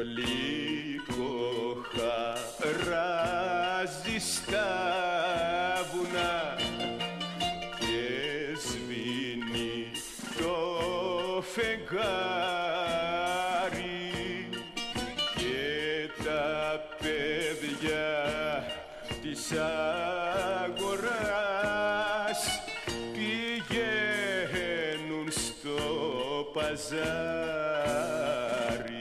γλυκό χαράζει στα βουνά και σβήνει το φεγγάρι και τα παιδιά της αγοράς πηγαίνουν στο παζάρι.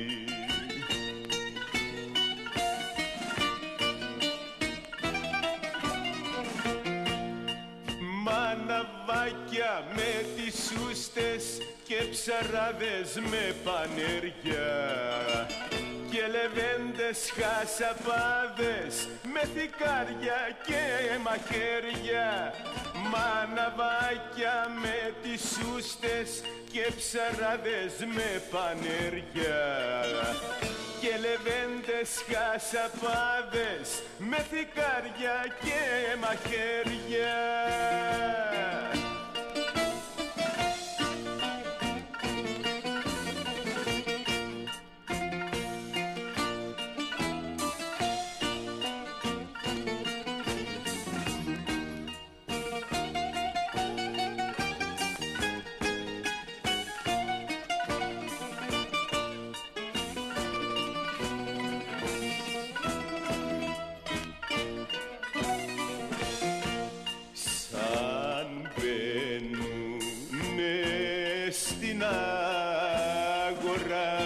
Μαναβάκια με τις σούστες και ψαράδες με πανέρια και λεβέντες χασαπάδες με θικάρια και μαχαίρια. Μαναβάκια με τις σούστες και ψαράδες με πανέρια και λεβέντες χασαπάδες με θικάρια και μαχαίρια. Στην αγορά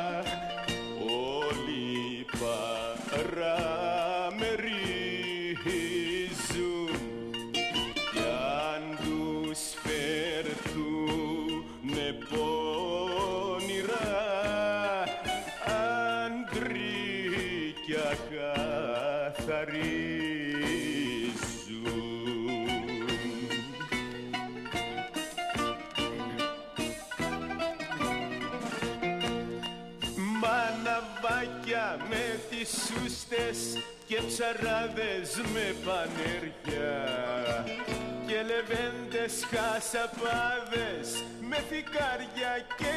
όλοι παραμερίζουν κι αν τους φέρθουνε πόνιρα αντρίκια καθαρίζουν. Μαναβάκια με τις σούστες και ψαράδες με πανέρια και λεβέντες χασαπάδες με θικάρια και